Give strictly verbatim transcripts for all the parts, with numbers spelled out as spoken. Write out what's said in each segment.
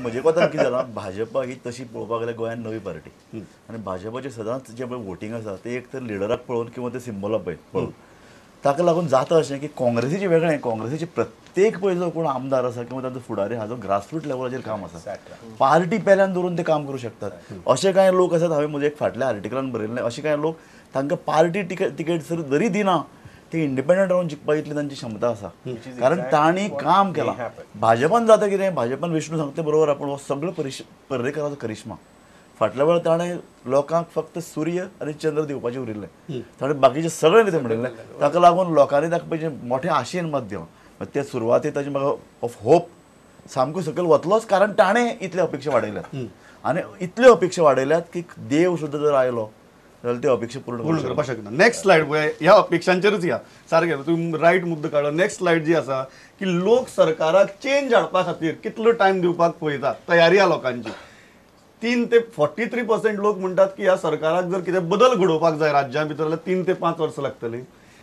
म्हजे कोतान कितें जालां भाजपा ही तशी पळोवपाक गेल्यार गोंयांत नवी पार्टी आनी भाजपाचें सदांच जें पळय वोटींग आसा तें एक तर लिडराक पळोवन किंवा ते सिंबला पळय पळोवन ताका लागून जाता अशें की काँग्रेसीचें वेगळें काँग्रेसीचे प्रत्येक पळय जो कोण आमदार आसा किंवा तांचो फुडारी हाजो ग्रासरूट लेवलाचेर काम आसा पार्टी पेल्यान दवरून ते काम करूं शकतात अशे कांय लोक आसात हांवें म्हजे एक फाटल्या आर्टिकलान बरयल्लें अशे कांय लोक तांकां पार्टी टिकेट तिकेट जरी दिना ते इंडिपेंडंट रावन जिखपाक इतली तांची क्षमता आसा कारण तांणी काम केलां भाजपान जाता कितें भाजपान विष्णू सांगता बरोबर आपूण हो सगळो परिश पर्रेकराचो करिश्मा फाटल्या वेळार ताणें लोकांक फक्त सूर्य आनी चंद्र दिवपाचें उरिल्लें ताणें बाकीचें सगळें कितें म्हणिल्लें ताका लागून लोकांनी ताका पयलीं मोठें आशेन मत दिवं ते सुरवातेक ताजें म्हाका ऑफ होप सामको सकयल वतलोच कारण ताणें इतले अपेक्षा वाडयल्यात आनी इतल्यो अपेक्षा वाडयल्यात की देव सुद्दां जर आयलो जाल्यार त्यो अपेक्षा पूर्ण करपाक शकना. नेक्स्ट स्लायड पळय ह्या अपेक्षांचेरच या सारकें तुमी रायट मुद्दो काडलो. नेक्स्ट स्लायड जी आसा की लोक सरकाराक चेंज हाडपा खातीर कितलो टायम दिवपाक पळयतात तयारी आहा लोकांची. तीन ते फोर्टी थ्री पर्सेंट लोक म्हणटात की ह्या सरकाराक जर कितें बदल घडोवपाक जाय राज्या भितर जाल्यार तीन ते पांच वर्सां लागतलीं.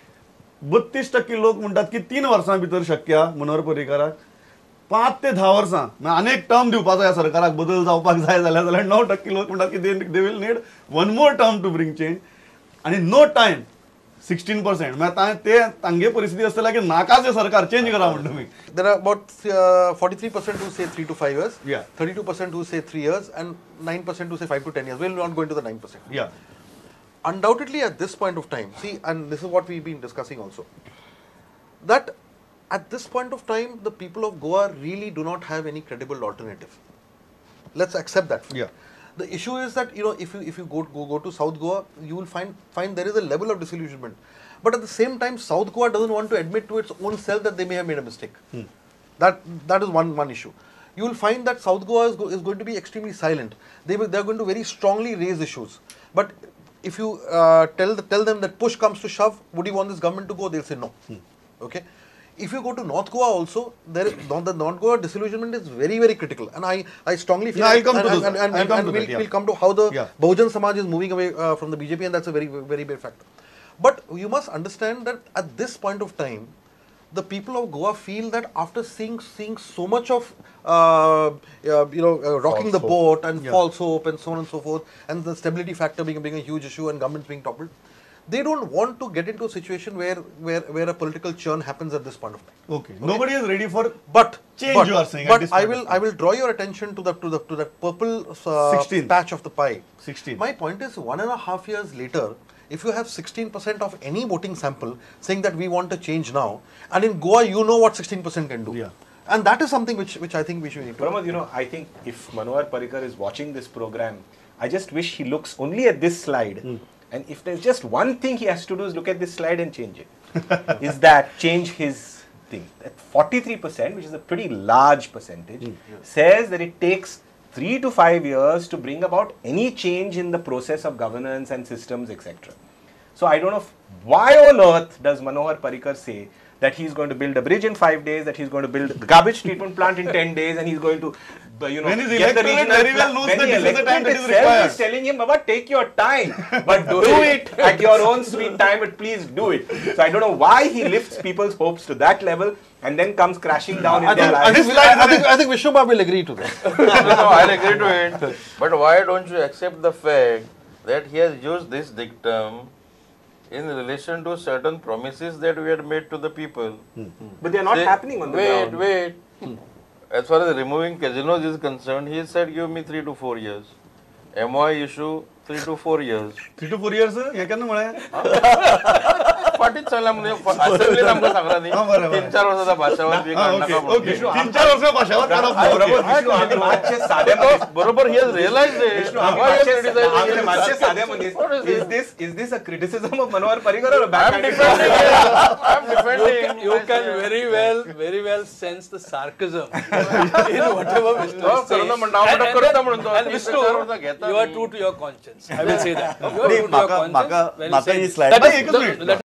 बत्तीस टक्के लोक म्हणटात की तीन वर्सां भितर शक्य आहा मनोहर पर्रीकाराक. पांच ते धा वर्सां अनेक टर्म दिवपाचो ह्या सरकाराक बदल जावपाक जाय जाल्यार जाल्यार णव टक्के लोक म्हणटात की they they we'll need one more term to bring change आनी नो टायम सिक्स्टीन पर्सेंट म्हणजे ते तांगे परिस्थिती आसतल्या की नाकाच हे सरकार चेंज करा म्हणटा तुमी. There are about uh, forty-three percent who say three to five years, Yeah. thirty-two percent who say three years, and nine percent who say five to ten years. We'll not go into the nine percent. Yeah. Undoubtedly, at this point of time, see, and this is what we've been discussing also, that at this point of time, the people of Goa really do not have any credible alternative. Let's accept that. Yeah. The issue is that you know if you if you go go, go to South Goa, you will find find there is a level of disillusionment. But at the same time, South Goa doesn't want to admit to its own self that they may have made a mistake. Hmm. That that is one one issue. You will find that South Goa is, go, is going to be extremely silent. They will, they are going to very strongly raise issues. But if you uh, tell the, tell them that push comes to shove, would you want this government to go? They'll say no. Hmm. Okay. If you go to North Goa also, there is, the North Goa disillusionment is very very critical, and I I strongly feel. Yeah, I'll come and, to and, this. and, and, I'll and, come and to we'll, that, yeah. we'll come to how the Yeah. Bahujan Samaj is moving away uh, from the B J P, and that's a very very big factor. But you must understand that at this point of time, the people of Goa feel that after seeing seeing so much of uh, uh, you know uh, rocking false the boat and Yeah. false hope and so on and so forth, and the stability factor being being a huge issue and governments being toppled. They don't want to get into a situation where where where a political churn happens at this point of time. Okay. okay. Nobody is ready for But change. but, You are saying. but at this I point will of time. I will draw your attention to the to the to that purple uh, sixteen. patch of the pie. sixteen. My point is, one and a half years later, if you have sixteen percent of any voting sample saying that we want to change now, and in Goa you know what sixteen percent can do. Yeah. And that is something which which I think we should need to. Pramod, you know, I think if Manohar Parrikar is watching this program, I just wish he looks only at this slide. Mm. And if there's just one thing he has to do is look at this slide and change it. Is that change his thing. That forty-three percent, which is a pretty large percentage, mm. yeah. says that it takes three to five years to bring about any change in the process of governance and systems, et cetera. So I don't know if, why on earth does Manohar Parrikar say that he's going to build a bridge in five days, that he's going to build a garbage treatment plant in ten days, and he's going to, you know, when he's get the elected, regional very well knows when that the this is the time that is electorate itself required. is telling him, Baba, take your time, but do it at your own sweet time, but please do it. So I don't know why he lifts people's hopes to that level and then comes crashing down in I their think, I lives. think, I think, I think Vishwabha will agree to that. no, no, I'll agree to it. But why don't you accept the fact that he has used this dictum in relation to certain promises that we had made to the people? Mm-hmm. But they are not Say, happening on the wait, ground. Wait, wait. As far as removing casinos is concerned, he said give me three to four years. M O I issue three to four years. Three to four years हे केन्ना म्हळें फाटीच चल्ला म्हणजे असेंब्लीन आमकां सांगला न्ही तीन चार वर्साचा भाषावाद B काडनाका okay तीन चार वर्सां भाषावाद काडप बरोबर he has realized it. Why he has criticized it? Is this is this a criticism of Manohar Parrikar or a I am backhand? defending it. I am defending. You can very well, very well sense the sarcasm in whatever Vishnu is saying. करणं म्हणटा हांव करता म्हणून तो And Vishnu, you are true to your conscience. I will say that. You are true to your म्हाका conscience. म्हाका when you म्हाका say ही this. स्लायड एकच मिनिट